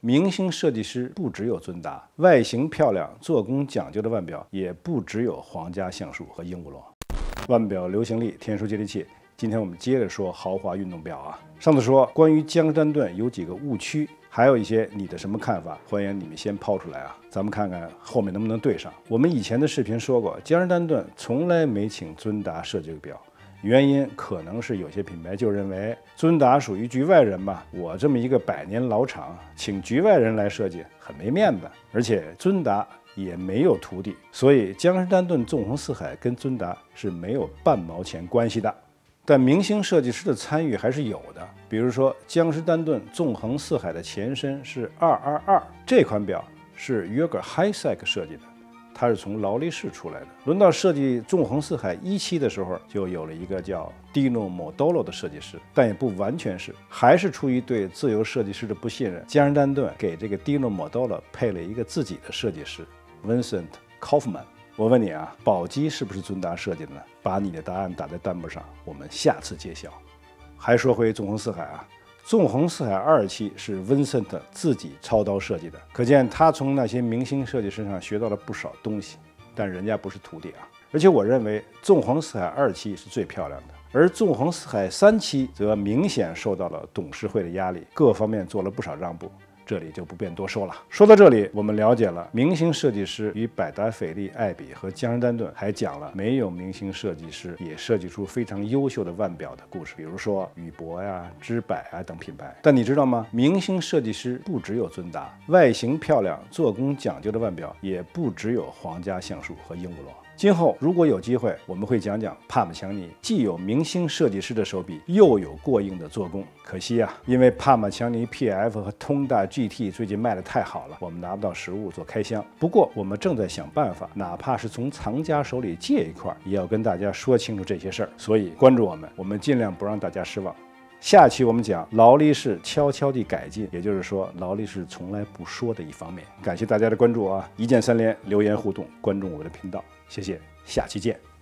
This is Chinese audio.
明星设计师不只有尊达，外形漂亮、做工讲究的腕表也不只有皇家橡树和鹦鹉螺。腕表流行力，天书接地气。今天我们接着说豪华运动表啊。上次说关于江诗丹顿有几个误区，还有一些你的什么看法？欢迎你们先抛出来啊，咱们看看后面能不能对上。我们以前的视频说过，江诗丹顿从来没请尊达设计个表。原因可能是有些品牌就认为尊达属于局外人嘛，我这么一个100年老厂，请局外人来设计很没面子，而且尊达也没有徒弟，所以江诗丹顿纵横四海跟尊达是没有半毛钱关系的。但明星设计师的参与还是有的，比如说江诗丹顿纵横四海的前身是222，这款表是约格海塞克设计的。它是从劳力士出来的。轮到设计纵横四海1期的时候，就有了一个叫 Dino Modolo 的设计师，但也不完全是，还是出于对自由设计师的不信任，江诗丹顿给这个 Dino Modolo 配了一个自己的设计师 Vincent Kaufman。我问你啊，宝鸡是不是尊达设计的呢？把你的答案打在弹幕上，我们下次揭晓。还说回纵横四海啊。纵横四海2期是 Vincent 自己操刀设计的，可见他从那些明星设计师上学到了不少东西，但人家不是徒弟啊。而且我认为纵横四海2期是最漂亮的，而纵横四海3期则明显受到了董事会的压力，各方面做了不少让步。这里就不便多说了。说到这里，我们了解了明星设计师与百达翡丽、爱彼和江诗丹顿，还讲了没有明星设计师也设计出非常优秀的腕表的故事，比如说宇舶呀、知柏啊等品牌。但你知道吗？明星设计师不只有尊达，外形漂亮、做工讲究的腕表也不只有皇家橡树和鹦鹉螺。今后如果有机会，我们会讲讲帕玛强尼既有明星设计师的手笔，又有过硬的做工。可惜啊，因为帕玛强尼 PF 和通达 GT 最近卖得太好了，我们拿不到实物做开箱。不过我们正在想办法，哪怕是从藏家手里借一块，也要跟大家说清楚这些事儿。所以关注我们尽量不让大家失望。下期我们讲劳力士悄悄地改进，也就是说劳力士从来不说的一方面。感谢大家的关注啊！一键3连，留言互动，关注我的频道，谢谢，下期见。